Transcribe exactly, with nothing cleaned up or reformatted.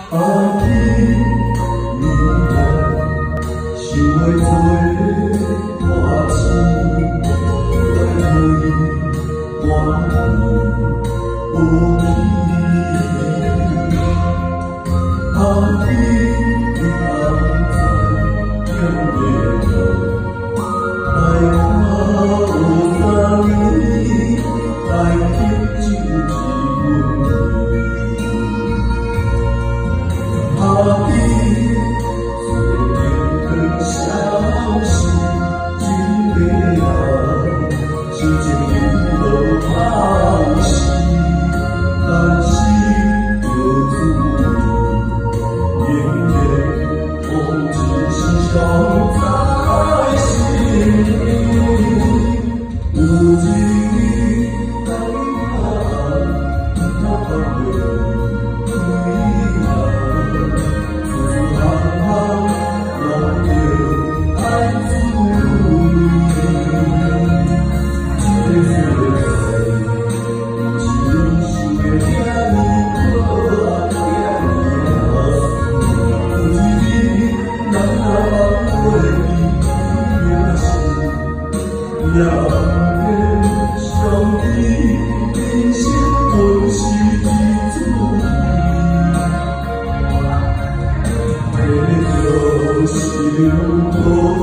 啊，你你我想要做花痴，来予伊我无去。啊，你你安在向夜路，来看有啥物来吸酒一温啊，你最近很消息，真美啊，心情流落透死，但是又注意，永远风景是上在心里，有一日等我，我朋友。让人相依，人生本是一注定，地上心多。